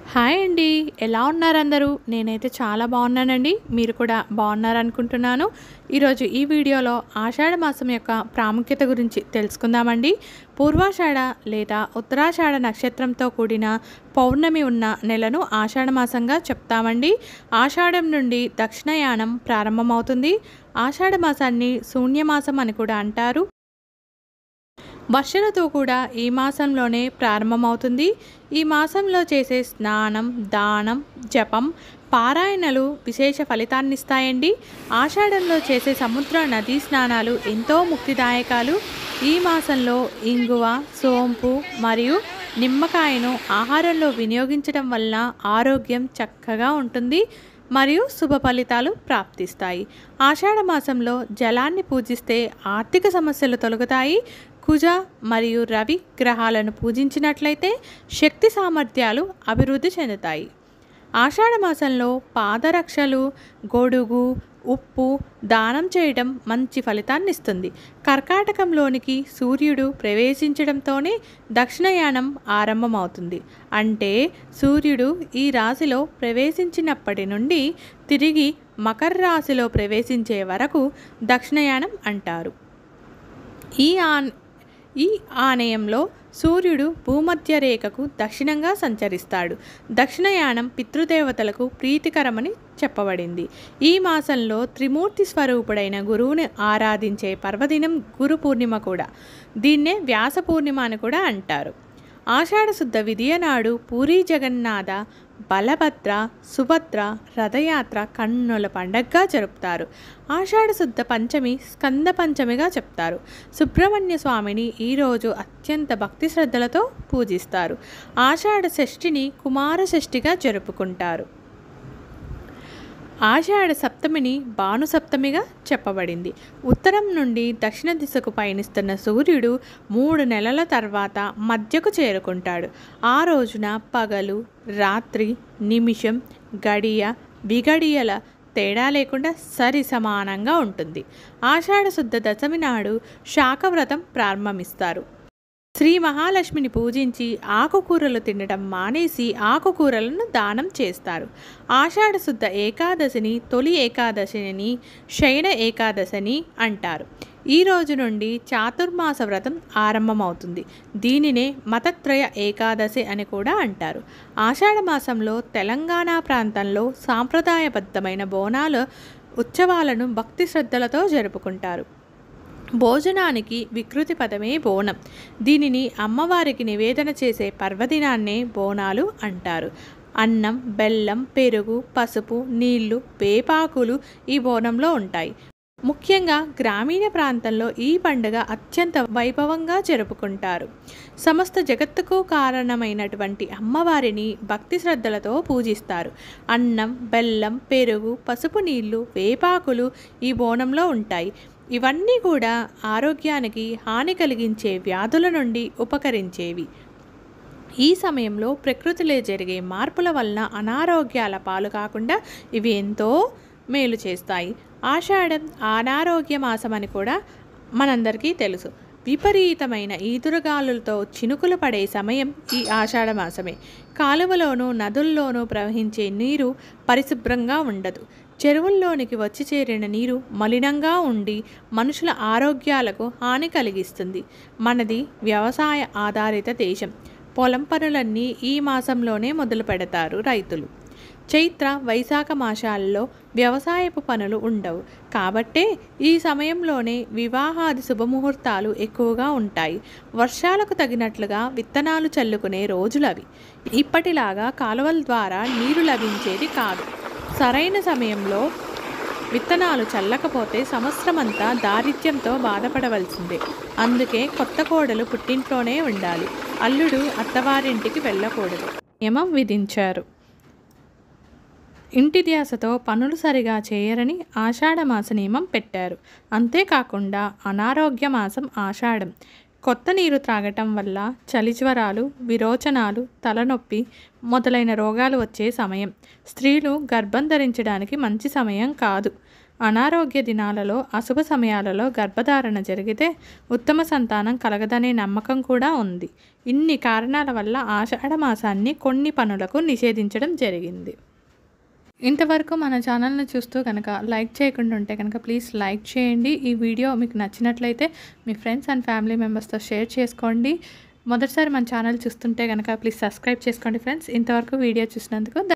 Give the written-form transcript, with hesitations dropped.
Hi అండి. ఎలా ఉన్నారందరూ? నేనైతే చాలా బాగున్నానండి. మీరు కూడా బాగున్నారనుకుంటున్నాను. ఈరోజు ఈ వీడియోలో ఆషాఢ మాసం యొక్క ప్రాముఖ్యత గురించి తెలుసుకుందామండి. పూర్వాషాఢ లేదా ఉత్తరాషాఢ నక్షత్రంతో కూడిన పౌర్ణమి ఉన్న నెలను ఆషాఢ మాసంగా చెప్తామండి. ఆషాఢం నుండి దక్షిణాయనం ప్రారంభమవుతుంది. ఆషాఢ మాసాన్ని శూన్యమాసం అని కూడా అంటారు. వర్షలతో కూడా ఈ మాసంలోనే ప్రారంభమవుతుంది. ఈ మాసంలో చేసే స్నానం, దానం, జపం, పారాయణలు విశేష ఫలితాన్నిస్తాయండి. ఆషాఢంలో చేసే సముద్ర నదీ స్నానాలు ఎంతో ముక్తిదాయకాలు. ఈ మాసంలో ఇంగువ, సోంపు మరియు నిమ్మకాయను ఆహారంలో వినియోగించడం వలన ఆరోగ్యం చక్కగా ఉంటుంది మరియు శుభ ఫలితాలు ప్రాప్తిస్తాయి. ఆషాఢ మాసంలో జలాన్ని పూజిస్తే ఆర్థిక సమస్యలు తొలగుతాయి. కుజ మరియు రవి గ్రహాలను పూజించినట్లయితే శక్తి సామర్థ్యాలు అభివృద్ధి చెందుతాయి. ఆషాఢ మాసంలో పాదరక్షలు, గొడుగు, ఉప్పు దానం చేయడం మంచి ఫలితాన్ని ఇస్తుంది. కర్కాటకంలోనికి సూర్యుడు ప్రవేశించడంతోనే దక్షిణాయనం ఆరంభమవుతుంది. అంటే సూర్యుడు ఈ రాశిలో ప్రవేశించినప్పటి నుండి తిరిగి మకర రాశిలో ప్రవేశించే వరకు దక్షిణాయనం అంటారు. ఈ ఆనయంలో సూర్యుడు భూమధ్య రేఖకు దక్షిణంగా సంచరిస్తాడు. దక్షిణాయనం పితృదేవతలకు ప్రీతికరమని చెప్పబడింది. ఈ మాసంలో త్రిమూర్తి స్వరూపుడైన గురువుని ఆరాధించే పర్వదినం గురు పూర్ణిమ కూడా. దీన్నే వ్యాస పూర్ణిమ అని కూడా అంటారు. ఆషాఢ శుద్ధ విదియ నాడు పూరీ జగన్నాథ, బలభద్ర, సుభద్ర రథయాత్ర కన్నుల పండగగా జరుపుతారు. ఆషాఢ శుద్ధ పంచమి స్కంద పంచమిగా చెప్తారు. సుబ్రహ్మణ్య స్వామిని ఈరోజు అత్యంత భక్తి శ్రద్ధలతో పూజిస్తారు. ఆషాఢ షష్ఠిని కుమార షష్ఠిగా జరుపుకుంటారు. ఆషాఢ సప్తమిని భానుసప్తమిగా చెప్పబడింది. ఉత్తరం నుండి దక్షిణ దిశకు పయనిస్తున్న సూర్యుడు 3 నెలల తర్వాత మధ్యకు చేరుకుంటాడు. ఆ రోజున పగలు, రాత్రి, నిమిషం, గడియ, విగడియల తేడా లేకుండా సరి సమానంగా ఉంటుంది. ఆషాఢ శుద్ధ దశమి నాడు శాకవ్రతం ప్రారంభిస్తారు. శ్రీ మహాలక్ష్మిని పూజించి ఆకుకూరలు తినడం మానేసి ఆకుకూరలను దానం చేస్తారు. ఆషాఢ శుద్ధ ఏకాదశిని తొలి ఏకాదశిని శయన ఏకాదశిని అంటారు. ఈ రోజు నుండి చాతుర్మాస వ్రతం ఆరంభమవుతుంది. దీనినే మతత్రయ ఏకాదశి అని కూడా అంటారు. ఆషాఢ మాసంలో తెలంగాణ ప్రాంతంలో సాంప్రదాయబద్ధమైన బోనాల ఉత్సవాలను భక్తి శ్రద్ధలతో జరుపుకుంటారు. భోజనానికి వికృతి పదమే బోనం. దీనిని అమ్మవారికి నివేదన చేసే పర్వదినాన్నే బోనాలు అంటారు. అన్నం, బెల్లం, పెరుగు, పసుపు, నీళ్లు, వేపాకులు ఈ బోనంలో ఉంటాయి. ముఖ్యంగా గ్రామీణ ప్రాంతంలో ఈ పండుగ అత్యంత వైభవంగా జరుపుకుంటారు. సమస్త జగత్తుకు కారణమైనటువంటి అమ్మవారిని భక్తి శ్రద్ధలతో పూజిస్తారు. అన్నం, బెల్లం, పెరుగు, పసుపు నీళ్లు, వేపాకులు ఈ బోనంలో ఉంటాయి. ఇవన్నీ కూడా ఆరోగ్యానికి హాని కలిగించే వ్యాధుల నుండి ఉపకరించేవి. ఈ సమయంలో ప్రకృతిలో జరిగే మార్పుల వలన అనారోగ్యాల పాలు కాకుండా ఇవి ఎంతో మేలు చేస్తాయి. ఆషాఢం అనారోగ్య మాసం అని కూడా మనందరికీ తెలుసు. విపరీతమైన ఈదురుగాలులతో చినుకులు పడే సమయం ఈ ఆషాఢ మాసమే. కాలువలోనూ నదుల్లోనూ ప్రవహించే నీరు పరిశుభ్రంగా ఉండదు. చెరువుల్లోనికి వచ్చి చేరిన నీరు మలినంగా ఉండి మనుషుల ఆరోగ్యాలకు హాని కలిగిస్తుంది. మనది వ్యవసాయ ఆధారిత దేశం. పొలం పనులన్నీ ఈ మాసంలోనే మొదలు పెడతారు రైతులు. చైత్ర, వైశాఖ మాసాల్లో వ్యవసాయపు పనులు ఉండవు. కాబట్టే ఈ సమయంలోనే వివాహాది శుభముహూర్తాలు ఎక్కువగా ఉంటాయి. వర్షాలకు తగినట్లుగా విత్తనాలు చల్లుకునే రోజులవి. ఇప్పటిలాగా కాలువల ద్వారా నీరు లభించేది కాదు. సరైన సమయంలో విత్తనాలు చల్లకపోతే సంవత్సరమంతా దారిద్ర్యంతో బాధపడవలసిందే. అందుకే కొత్త కోడలు పుట్టింట్లోనే ఉండాలి. అల్లుడు అత్తవారింటికి వెళ్ళకూడదు నియమం విధించారు. ఇంటి ధ్యాసతో పనులు సరిగా చేయరని ఆషాఢ మాస నియమం పెట్టారు. అంతేకాకుండా అనారోగ్య మాసం ఆషాఢం. కొత్త నీరు త్రాగటం వల్ల చలి జ్వరాలు, విరోచనాలు, తలనొప్పి మొదలైన రోగాలు వచ్చే సమయం. స్త్రీలు గర్భం ధరించడానికి మంచి సమయం కాదు. అనారోగ్య దినాలలో అశుభ సమయాలలో గర్భధారణ జరిగితే ఉత్తమ సంతానం కలగదనే నమ్మకం కూడా ఉంది. ఇన్ని కారణాల వల్ల ఆషాఢ మాసాన్ని కొన్ని పనులకు నిషేధించడం జరిగింది. ఇంతవరకు మన ఛానల్ని చూస్తూ కనుక లైక్ చేయకుండా ఉంటే కనుక ప్లీజ్ లైక్ చేయండి. ఈ వీడియో మీకు నచ్చినట్లయితే మీ ఫ్రెండ్స్ అండ్ ఫ్యామిలీ మెంబర్స్తో షేర్ చేసుకోండి. మొదటిసారి మన ఛానల్ చూస్తుంటే కనుక ప్లీజ్ సబ్స్క్రైబ్ చేసుకోండి ఫ్రెండ్స్. ఇంతవరకు వీడియో చూసినందుకు